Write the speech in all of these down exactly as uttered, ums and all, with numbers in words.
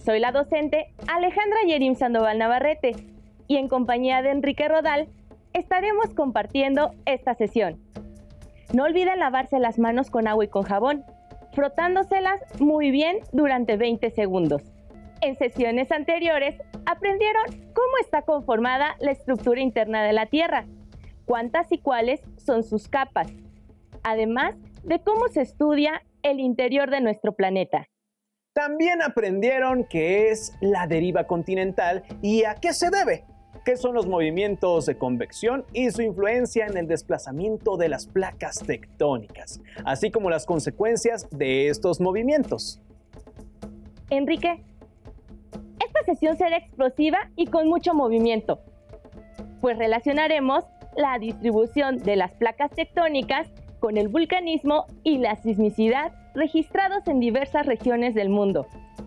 Soy la docente Alejandra Yerim Sandoval Navarrete y en compañía de Enrique Rodal estaremos compartiendo esta sesión. No olviden lavarse las manos con agua y con jabón, frotándoselas muy bien durante veinte segundos. En sesiones anteriores aprendieron cómo está conformada la estructura interna de la Tierra, cuántas y cuáles son sus capas, además de cómo se estudia el interior de nuestro planeta. También aprendieron qué es la deriva continental y a qué se debe, qué son los movimientos de convección y su influencia en el desplazamiento de las placas tectónicas, así como las consecuencias de estos movimientos. Enrique, esta sesión será explosiva y con mucho movimiento, pues relacionaremos la distribución de las placas tectónicas con el vulcanismo y la sismicidad registrados en diversas regiones del mundo.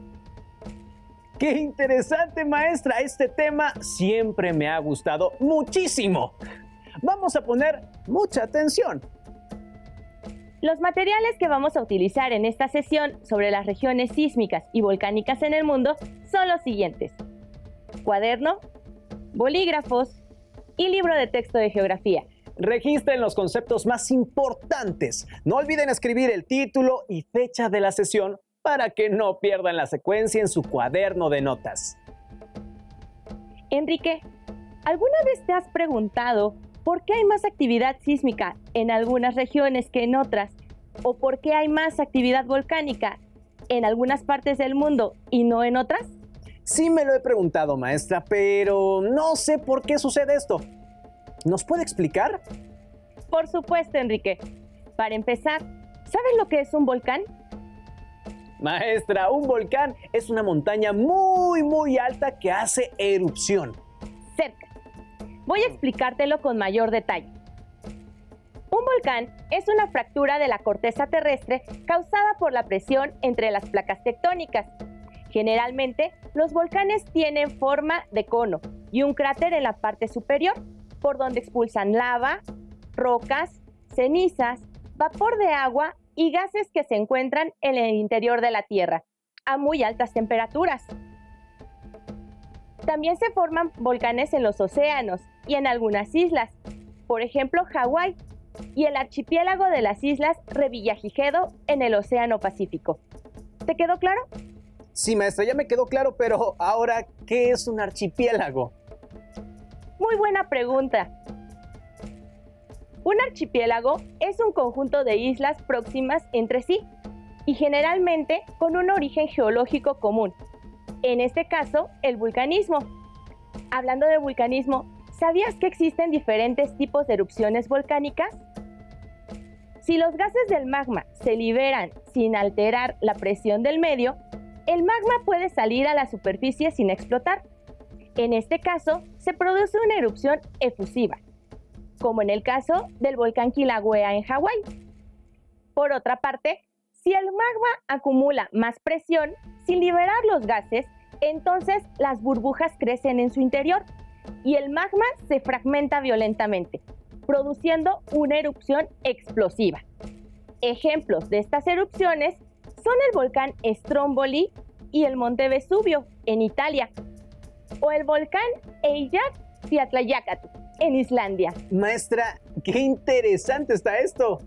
¡Qué interesante, maestra! Este tema siempre me ha gustado muchísimo. Vamos a poner mucha atención. Los materiales que vamos a utilizar en esta sesión sobre las regiones sísmicas y volcánicas en el mundo son los siguientes: cuaderno, bolígrafos y libro de texto de geografía. Registren los conceptos más importantes. No olviden escribir el título y fecha de la sesión para que no pierdan la secuencia en su cuaderno de notas. Enrique, ¿alguna vez te has preguntado por qué hay más actividad sísmica en algunas regiones que en otras? ¿O por qué hay más actividad volcánica en algunas partes del mundo y no en otras? Sí me lo he preguntado, maestra, pero no sé por qué sucede esto. ¿Nos puede explicar? Por supuesto, Enrique. Para empezar, ¿sabes lo que es un volcán? Maestra, un volcán es una montaña muy, muy alta que hace erupción. Cerca. Voy a explicártelo con mayor detalle. Un volcán es una fractura de la corteza terrestre causada por la presión entre las placas tectónicas. Generalmente, los volcanes tienen forma de cono y un cráter en la parte superior, por donde expulsan lava, rocas, cenizas, vapor de agua y gases que se encuentran en el interior de la Tierra, a muy altas temperaturas. También se forman volcanes en los océanos y en algunas islas, por ejemplo Hawái y el archipiélago de las islas Revillagigedo en el Océano Pacífico. ¿Te quedó claro? Sí, maestra, ya me quedó claro, pero ahora, ¿qué es un archipiélago? Muy buena pregunta. Un archipiélago es un conjunto de islas próximas entre sí y generalmente con un origen geológico común. En este caso, el vulcanismo. Hablando de vulcanismo, ¿sabías que existen diferentes tipos de erupciones volcánicas? Si los gases del magma se liberan sin alterar la presión del medio, el magma puede salir a la superficie sin explotar. En este caso, se produce una erupción efusiva, como en el caso del volcán Kilauea en Hawái. Por otra parte, si el magma acumula más presión sin liberar los gases, entonces las burbujas crecen en su interior y el magma se fragmenta violentamente, produciendo una erupción explosiva. Ejemplos de estas erupciones son el volcán Stromboli y el monte Vesubio en Italia, o el volcán Eyjafjallajökull en Islandia. Maestra, qué interesante está esto.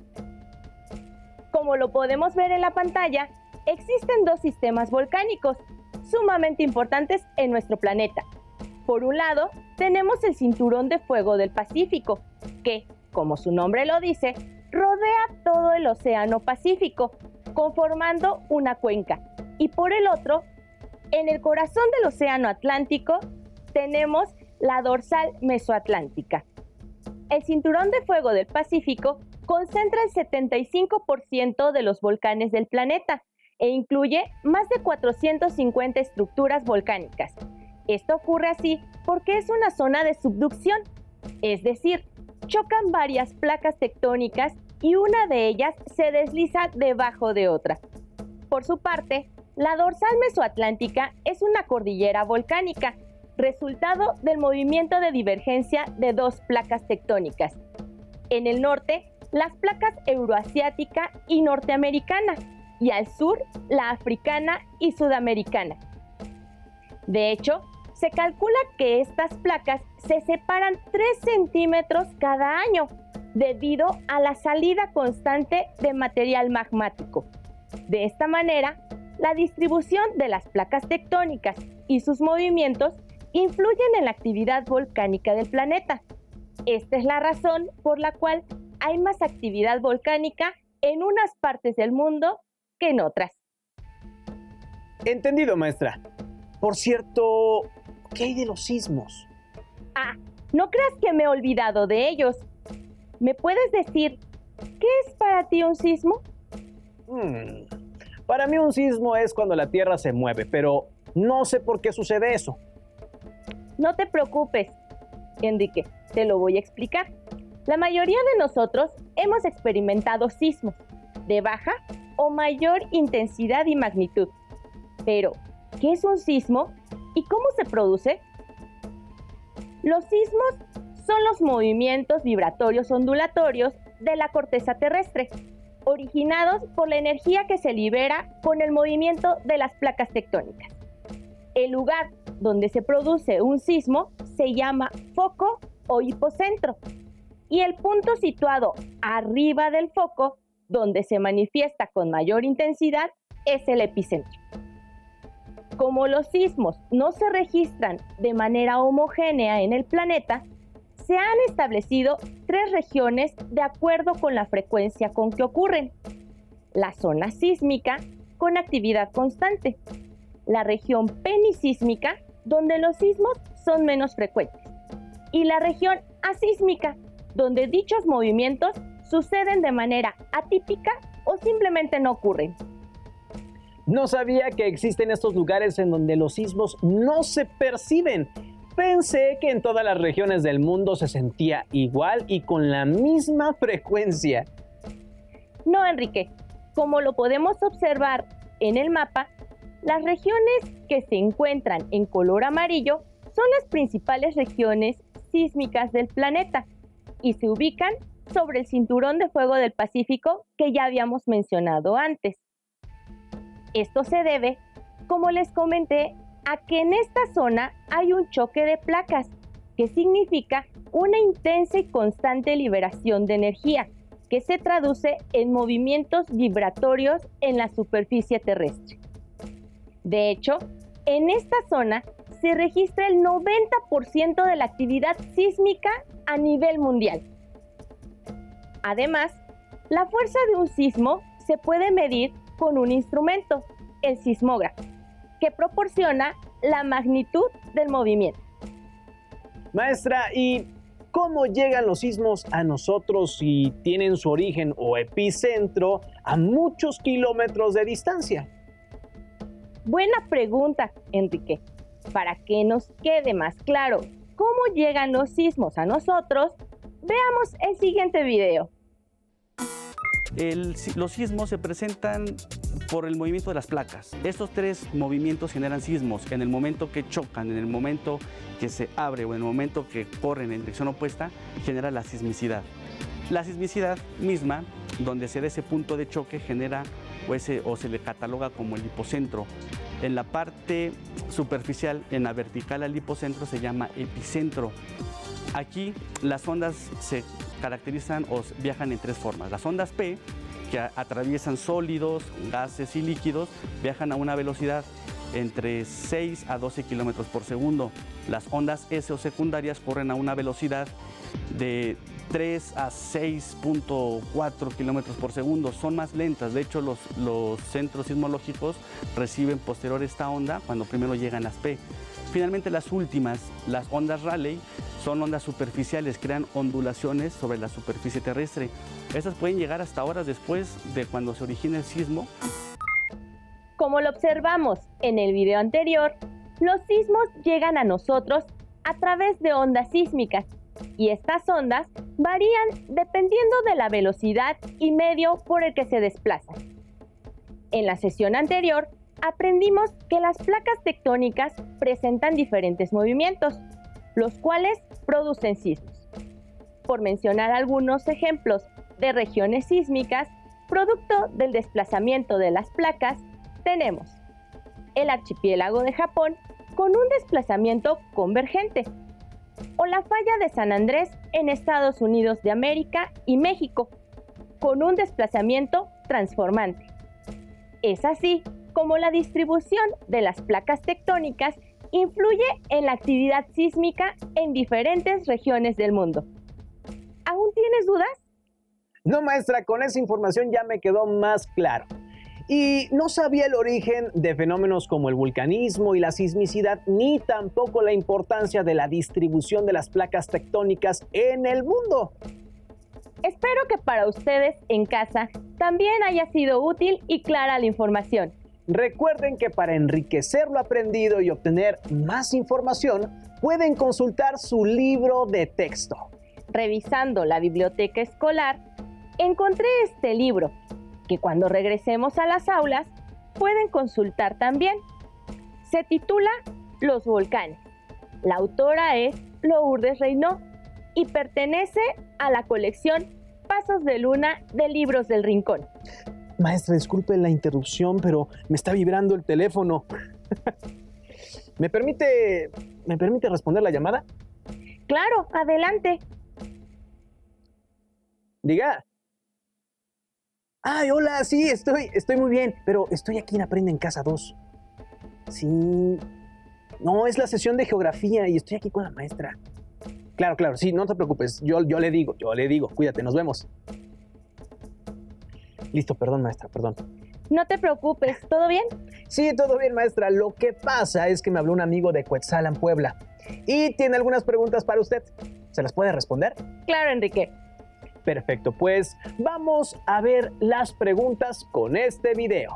Como lo podemos ver en la pantalla, existen dos sistemas volcánicos sumamente importantes en nuestro planeta. Por un lado, tenemos el Cinturón de Fuego del Pacífico, que, como su nombre lo dice, rodea todo el Océano Pacífico, conformando una cuenca. Y por el otro, en el corazón del Océano Atlántico, tenemos la dorsal mesoatlántica. El Cinturón de Fuego del Pacífico concentra el setenta y cinco por ciento de los volcanes del planeta e incluye más de cuatrocientas cincuenta estructuras volcánicas. Esto ocurre así porque es una zona de subducción, es decir, chocan varias placas tectónicas y una de ellas se desliza debajo de otra. Por su parte, la dorsal mesoatlántica es una cordillera volcánica, resultado del movimiento de divergencia de dos placas tectónicas. En el norte, las placas euroasiática y norteamericana, y al sur, la africana y sudamericana. De hecho, se calcula que estas placas se separan tres centímetros cada año debido a la salida constante de material magmático. De esta manera, la distribución de las placas tectónicas y sus movimientos influyen en la actividad volcánica del planeta. Esta es la razón por la cual hay más actividad volcánica en unas partes del mundo que en otras. Entendido, maestra. Por cierto, ¿qué hay de los sismos? Ah, no creas que me he olvidado de ellos. ¿Me puedes decir qué es para ti un sismo? Hmm. Para mí un sismo es cuando la Tierra se mueve, pero no sé por qué sucede eso. No te preocupes, Enrique, te lo voy a explicar. La mayoría de nosotros hemos experimentado sismos de baja o mayor intensidad y magnitud. Pero, ¿qué es un sismo y cómo se produce? Los sismos son los movimientos vibratorios ondulatorios de la corteza terrestre, originados por la energía que se libera con el movimiento de las placas tectónicas. El lugar donde se produce un sismo se llama foco o hipocentro, y el punto situado arriba del foco, donde se manifiesta con mayor intensidad, es el epicentro. Como los sismos no se registran de manera homogénea en el planeta, se han establecido tres regiones de acuerdo con la frecuencia con que ocurren. La zona sísmica, con actividad constante. La región penisísmica, donde los sismos son menos frecuentes. Y la región asísmica, donde dichos movimientos suceden de manera atípica o simplemente no ocurren. No sabía que existen estos lugares en donde los sismos no se perciben. Pensé que en todas las regiones del mundo se sentía igual y con la misma frecuencia. No, Enrique. Como lo podemos observar en el mapa, las regiones que se encuentran en color amarillo son las principales regiones sísmicas del planeta y se ubican sobre el cinturón de fuego del Pacífico que ya habíamos mencionado antes. Esto se debe, como les comenté, a que en esta zona hay un choque de placas, que significa una intensa y constante liberación de energía, que se traduce en movimientos vibratorios en la superficie terrestre. De hecho, en esta zona se registra el noventa por ciento de la actividad sísmica a nivel mundial. Además, la fuerza de un sismo se puede medir con un instrumento, el sismógrafo, que proporciona la magnitud del movimiento. Maestra, ¿y cómo llegan los sismos a nosotros si tienen su origen o epicentro a muchos kilómetros de distancia? Buena pregunta, Enrique. Para que nos quede más claro cómo llegan los sismos a nosotros, veamos el siguiente video. El, los sismos se presentan por el movimiento de las placas. Estos tres movimientos generan sismos. En el momento que chocan, en el momento que se abre o en el momento que corren en dirección opuesta, genera la sismicidad. La sismicidad misma, donde se da ese punto de choque, genera o, ese, o se le cataloga como el hipocentro. En la parte superficial, en la vertical al hipocentro, se llama epicentro. Aquí las ondas se caracterizan o viajan en tres formas. Las ondas P, que atraviesan sólidos, gases y líquidos, viajan a una velocidad entre seis a doce kilómetros por segundo. Las ondas S o secundarias corren a una velocidad de tres a seis punto cuatro kilómetros por segundo. Son más lentas. De hecho, los, los centros sismológicos reciben posterior esta onda cuando primero llegan las P. Finalmente, las últimas, las ondas Rayleigh, son ondas superficiales, crean ondulaciones sobre la superficie terrestre. Estas pueden llegar hasta horas después de cuando se origina el sismo. Como lo observamos en el video anterior, los sismos llegan a nosotros a través de ondas sísmicas, y estas ondas varían dependiendo de la velocidad y medio por el que se desplazan. En la sesión anterior, aprendimos que las placas tectónicas presentan diferentes movimientos, los cuales producen sismos. Por mencionar algunos ejemplos de regiones sísmicas, producto del desplazamiento de las placas, tenemos el archipiélago de Japón con un desplazamiento convergente, o la falla de San Andrés en Estados Unidos de América y México, con un desplazamiento transformante. Es así como la distribución de las placas tectónicas influye en la actividad sísmica en diferentes regiones del mundo. ¿Aún tienes dudas? No, maestra, con esa información ya me quedó más claro. Y no sabía el origen de fenómenos como el vulcanismo y la sismicidad, ni tampoco la importancia de la distribución de las placas tectónicas en el mundo. Espero que para ustedes en casa también haya sido útil y clara la información. Recuerden que para enriquecer lo aprendido y obtener más información, pueden consultar su libro de texto. Revisando la biblioteca escolar, encontré este libro, que cuando regresemos a las aulas pueden consultar también. Se titula Los volcanes. La autora es Lourdes Reynó y pertenece a la colección Pasos de Luna de Libros del Rincón. Maestra, disculpe la interrupción, pero me está vibrando el teléfono. ¿Me permite, ¿Me permite responder la llamada? Claro, adelante. Diga. Ay, hola, sí, estoy, estoy muy bien, pero estoy aquí en Aprende en Casa dos. Sí. No, es la sesión de geografía y estoy aquí con la maestra. Claro, claro, sí, no te preocupes, yo, yo le digo, yo le digo, cuídate, nos vemos. Listo, perdón, maestra, perdón. No te preocupes, ¿todo bien? Sí, todo bien, maestra. Lo que pasa es que me habló un amigo de Cuetzalan, Puebla, y tiene algunas preguntas para usted. ¿Se las puede responder? Claro, Enrique. Perfecto, pues vamos a ver las preguntas con este video.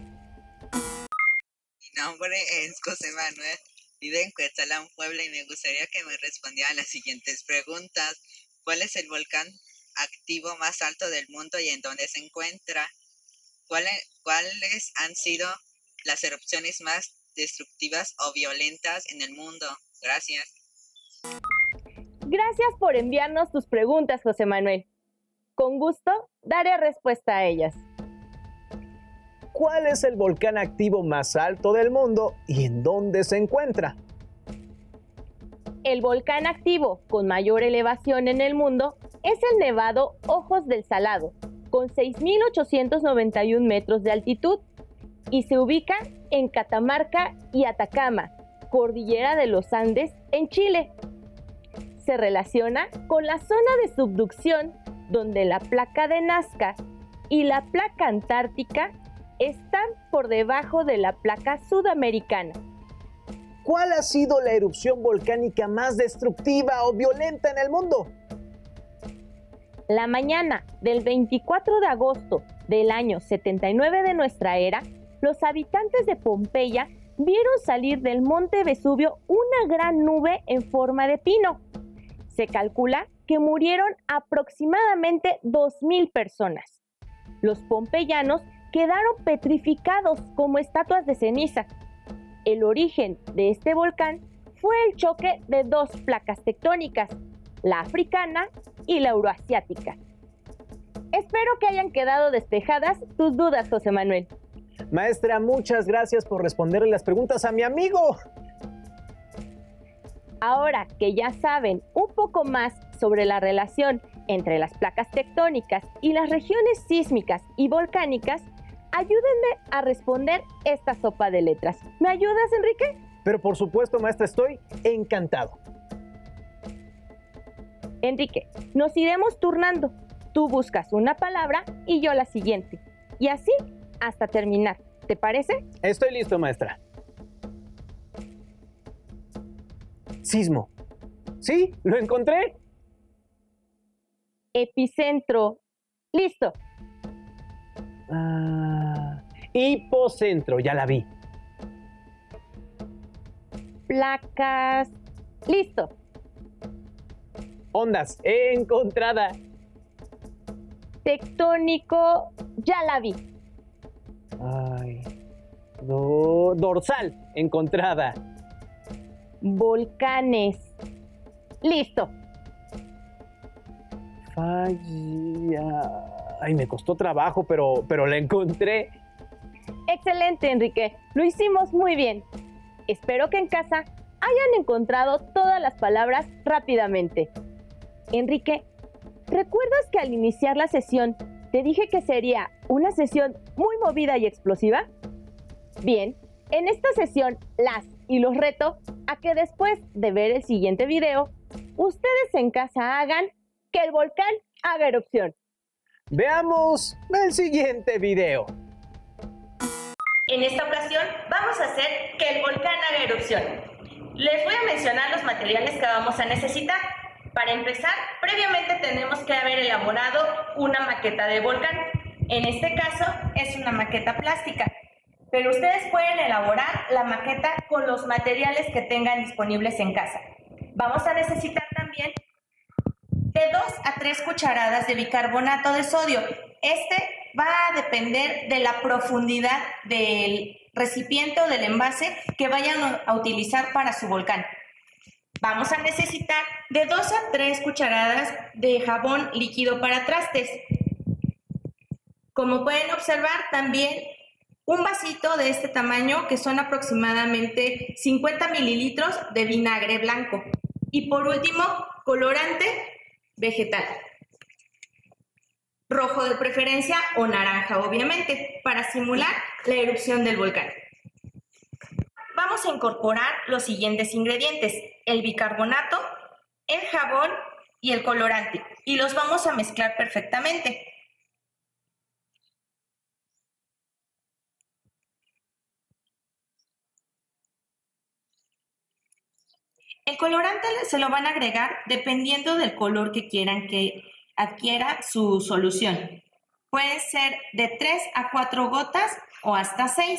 Mi nombre es José Manuel, vivo en Cuetzalan, Puebla, y me gustaría que me respondiera a las siguientes preguntas. ¿Cuál es el volcán activo más alto del mundo y en dónde se encuentra? ¿Cuáles, ¿Cuáles han sido las erupciones más destructivas o violentas en el mundo? Gracias. Gracias por enviarnos tus preguntas, José Manuel. Con gusto daré respuesta a ellas. ¿Cuál es el volcán activo más alto del mundo y en dónde se encuentra? El volcán activo con mayor elevación en el mundo es el Nevado Ojos del Salado, con seis mil ochocientos noventa y un metros de altitud, y se ubica en Catamarca y Atacama, cordillera de los Andes, en Chile. Se relaciona con la zona de subducción, donde la placa de Nazca y la placa antártica están por debajo de la placa sudamericana. ¿Cuál ha sido la erupción volcánica más destructiva o violenta en el mundo? La mañana del veinticuatro de agosto del año setenta y nueve de nuestra era, los habitantes de Pompeya vieron salir del monte Vesubio una gran nube en forma de pino. Se calcula que murieron aproximadamente dos mil personas. Los pompeyanos quedaron petrificados como estatuas de ceniza. El origen de este volcán fue el choque de dos placas tectónicas, la africana y la euroasiática. Espero que hayan quedado despejadas tus dudas, José Manuel. Maestra, muchas gracias por responderle las preguntas a mi amigo. Ahora que ya saben un poco más sobre la relación entre las placas tectónicas y las regiones sísmicas y volcánicas, ayúdenme a responder esta sopa de letras. ¿Me ayudas, Enrique? Pero por supuesto, maestra, estoy encantado. Enrique, nos iremos turnando. Tú buscas una palabra y yo la siguiente. Y así hasta terminar. ¿Te parece? Estoy listo, maestra. Sismo. ¿Sí? ¿Lo encontré? Epicentro. Listo. Ah, hipocentro, ya la vi. Placas. Listo. Ondas, encontrada. Tectónico. Ya la vi. Ay. Do, dorsal, encontrada. Volcanes. Listo. Falla. Ay, me costó trabajo, pero, pero la encontré. Excelente, Enrique. Lo hicimos muy bien. Espero que en casa hayan encontrado todas las palabras rápidamente. Enrique, ¿recuerdas que al iniciar la sesión te dije que sería una sesión muy movida y explosiva? Bien, en esta sesión las y los reto a que después de ver el siguiente video, ustedes en casa hagan que el volcán haga erupción. Veamos el siguiente video. En esta ocasión vamos a hacer que el volcán haga erupción. Les voy a mencionar los materiales que vamos a necesitar. Para empezar, previamente tenemos que haber elaborado una maqueta de volcán. En este caso es una maqueta plástica, pero ustedes pueden elaborar la maqueta con los materiales que tengan disponibles en casa. Vamos a necesitar también de dos a tres cucharadas de bicarbonato de sodio. Este va a depender de la profundidad del recipiente o del envase que vayan a utilizar para su volcán. Vamos a necesitar de dos a tres cucharadas de jabón líquido para trastes. Como pueden observar, también un vasito de este tamaño, que son aproximadamente cincuenta mililitros de vinagre blanco. Y por último, colorante vegetal. Rojo de preferencia o naranja, obviamente, para simular la erupción del volcán. Vamos a incorporar los siguientes ingredientes: el bicarbonato, el jabón y el colorante, y los vamos a mezclar perfectamente. El colorante se lo van a agregar dependiendo del color que quieran que adquiera su solución. Puede ser de tres a cuatro gotas o hasta seis.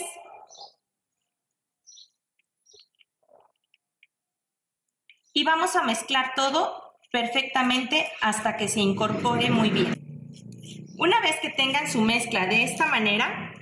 Y vamos a mezclar todo perfectamente hasta que se incorpore muy bien. Una vez que tengan su mezcla de esta manera,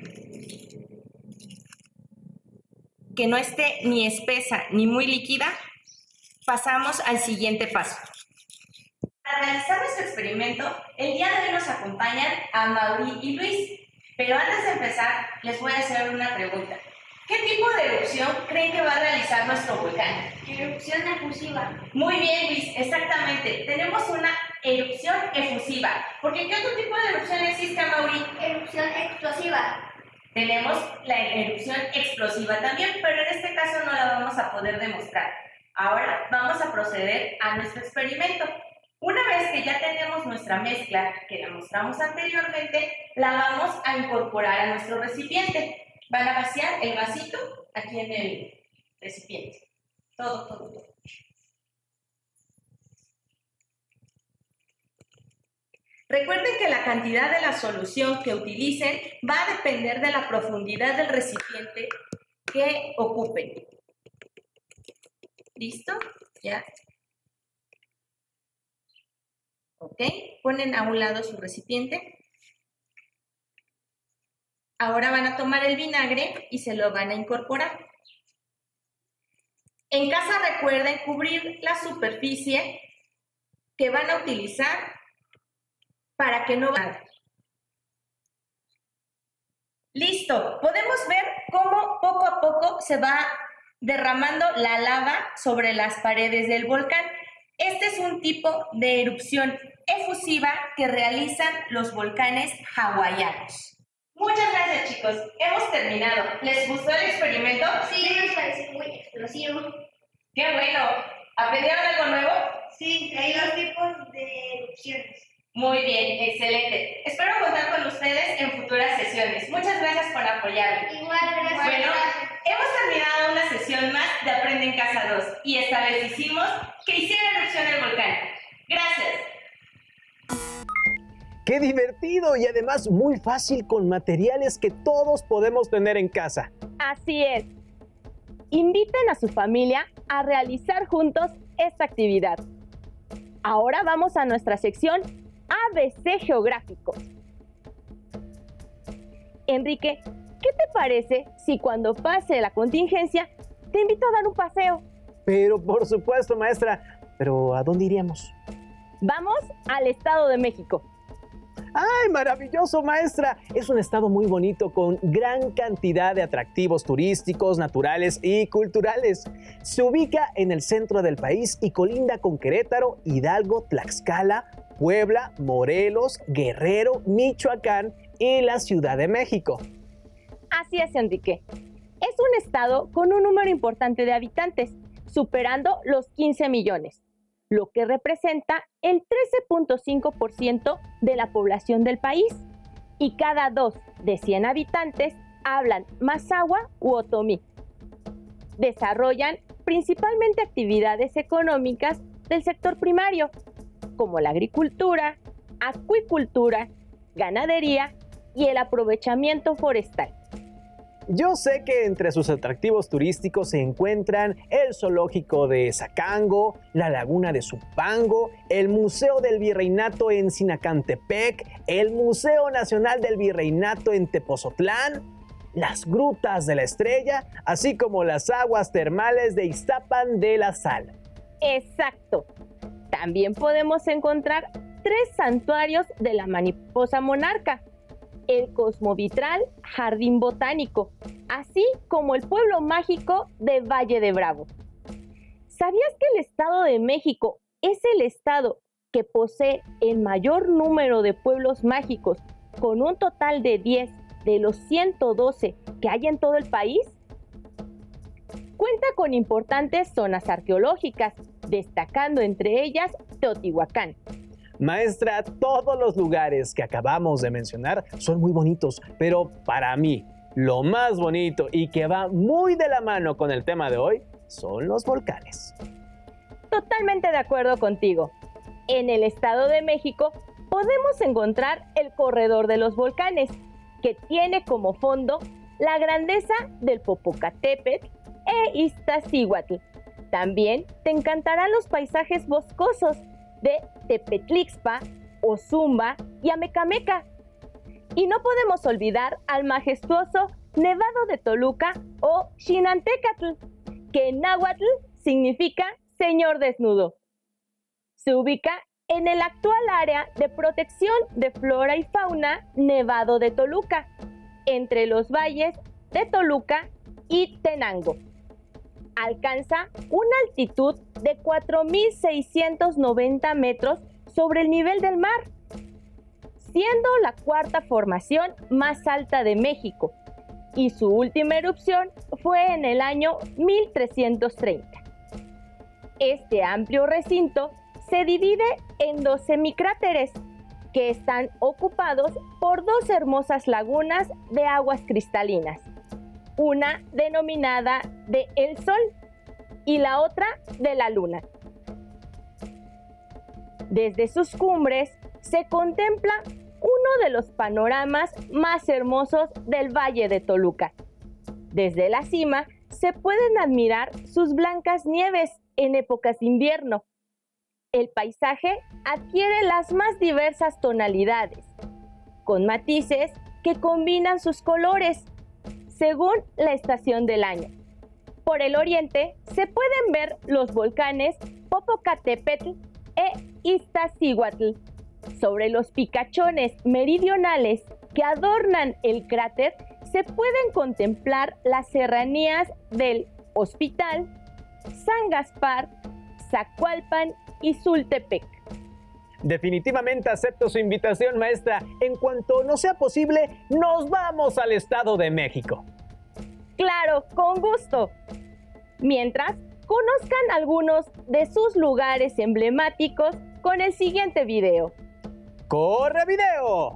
que no esté ni espesa ni muy líquida, pasamos al siguiente paso. Para realizar nuestro experimento, el día de hoy nos acompañan a Mauri y Luis. Pero antes de empezar, les voy a hacer una pregunta. ¿Qué tipo de erupción creen que va a realizar nuestro volcán? Erupción efusiva. Muy bien, Luis, exactamente. Tenemos una erupción efusiva. Porque ¿qué otro tipo de erupción existe, Mauri? Erupción explosiva. Tenemos la erupción explosiva también, pero en este caso no la vamos a poder demostrar. Ahora vamos a proceder a nuestro experimento. Una vez que ya tenemos nuestra mezcla, que la mostramos anteriormente, la vamos a incorporar a nuestro recipiente. Van a vaciar el vasito aquí en el recipiente. Todo, todo, todo. Recuerden que la cantidad de la solución que utilicen va a depender de la profundidad del recipiente que ocupen. ¿Listo? ¿Ya? Ok, ponen a un lado su recipiente. Ahora van a tomar el vinagre y se lo van a incorporar. En casa recuerden cubrir la superficie que van a utilizar para que no vaya. Listo, podemos ver cómo poco a poco se va derramando la lava sobre las paredes del volcán. Este es un tipo de erupción efusiva que realizan los volcanes hawaianos. Muchas gracias, chicos. Hemos terminado. ¿Les gustó el experimento? Sí, nos parece muy explosivo. ¡Qué bueno! ¿Aprendieron algo nuevo? Sí, hay dos tipos de erupciones. Muy bien, excelente. Espero contar con ustedes en futuras sesiones. Muchas gracias por apoyarme. Igual, gracias. Bueno, hemos terminado una sesión más de Aprende en Casa dos y esta vez hicimos que hiciera erupción el volcán. Gracias. ¡Qué divertido! Y además muy fácil, con materiales que todos podemos tener en casa. Así es. Inviten a su familia a realizar juntos esta actividad. Ahora vamos a nuestra sección A B C Geográfico. Enrique, ¿qué te parece si cuando pase la contingencia te invito a dar un paseo? Pero por supuesto, maestra. ¿Pero a dónde iríamos? Vamos al Estado de México. ¡Ay, maravilloso, maestra! Es un estado muy bonito con gran cantidad de atractivos turísticos, naturales y culturales. Se ubica en el centro del país y colinda con Querétaro, Hidalgo, Tlaxcala, Puebla, Morelos, Guerrero, Michoacán y la Ciudad de México. Así es, Enrique. Es un estado con un número importante de habitantes, superando los quince millones, lo que representa el trece punto cinco por ciento de la población del país. Y cada dos de cien habitantes hablan mazahua u otomí. Desarrollan principalmente actividades económicas del sector primario, como la agricultura, acuicultura, ganadería y el aprovechamiento forestal. Yo sé que entre sus atractivos turísticos se encuentran el zoológico de Zacango, la laguna de Zumpango, el Museo del Virreinato en Sinacantepec, el Museo Nacional del Virreinato en Tepozotlán, las Grutas de la Estrella, así como las aguas termales de Ixtapan de la Sal. Exacto. También podemos encontrar tres santuarios de la mariposa monarca, el Cosmovitral Jardín Botánico, así como el pueblo mágico de Valle de Bravo. ¿Sabías que el Estado de México es el estado que posee el mayor número de pueblos mágicos, con un total de diez de los ciento doce que hay en todo el país? Cuenta con importantes zonas arqueológicas, destacando entre ellas Teotihuacán. Maestra, todos los lugares que acabamos de mencionar son muy bonitos, pero para mí, lo más bonito y que va muy de la mano con el tema de hoy son los volcanes. Totalmente de acuerdo contigo. En el Estado de México podemos encontrar el Corredor de los Volcanes, que tiene como fondo la grandeza del Popocatépetl e Iztaccíhuatl. También te encantarán los paisajes boscosos de Tepetlixpa, Ozumba y Amecameca. Y no podemos olvidar al majestuoso Nevado de Toluca o Xinantecatl, que en náhuatl significa Señor Desnudo. Se ubica en el actual área de protección de flora y fauna Nevado de Toluca, entre los valles de Toluca y Tenango. Alcanza una altitud de cuatro mil seiscientos noventa metros sobre el nivel del mar, siendo la cuarta formación más alta de México, y su última erupción fue en el año mil trescientos treinta. Este amplio recinto se divide en dos semicráteres que están ocupados por dos hermosas lagunas de aguas cristalinas, una denominada de El Sol y la otra de la Luna. Desde sus cumbres se contempla uno de los panoramas más hermosos del Valle de Toluca. Desde la cima se pueden admirar sus blancas nieves en épocas de invierno. El paisaje adquiere las más diversas tonalidades, con matices que combinan sus colores según la estación del año. Por el oriente se pueden ver los volcanes Popocatépetl e Iztaccíhuatl. Sobre los picachones meridionales que adornan el cráter se pueden contemplar las serranías del Hospital, San Gaspar, Zacualpan y Sultepec. Definitivamente acepto su invitación, maestra. En cuanto nos sea posible, nos vamos al Estado de México. Claro, con gusto. Mientras, conozcan algunos de sus lugares emblemáticos con el siguiente video. ¡Corre video!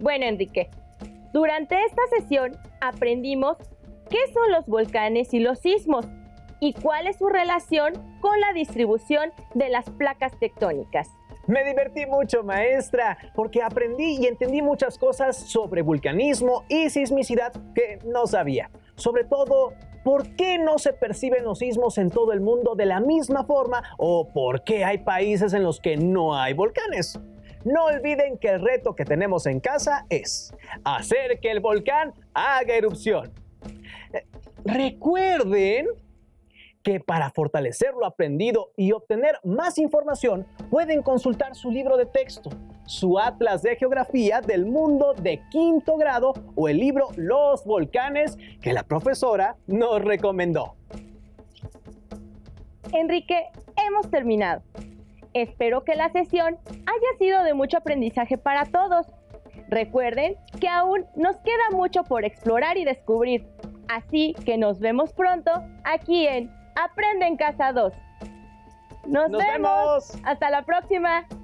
Bueno, Enrique, durante esta sesión aprendimos qué son los volcanes y los sismos y cuál es su relación con la distribución de las placas tectónicas. Me divertí mucho, maestra, porque aprendí y entendí muchas cosas sobre vulcanismo y sismicidad que no sabía. Sobre todo, ¿por qué no se perciben los sismos en todo el mundo de la misma forma o por qué hay países en los que no hay volcanes? No olviden que el reto que tenemos en casa es hacer que el volcán haga erupción. Recuerden que para fortalecer lo aprendido y obtener más información, pueden consultar su libro de texto, su Atlas de Geografía del Mundo de quinto grado o el libro Los Volcanes que la profesora nos recomendó. Enrique, hemos terminado. Espero que la sesión haya sido de mucho aprendizaje para todos. Recuerden que aún nos queda mucho por explorar y descubrir, así que nos vemos pronto aquí en Aprende en Casa dos. ¡Nos, ¡Nos vemos! vemos! ¡Hasta la próxima!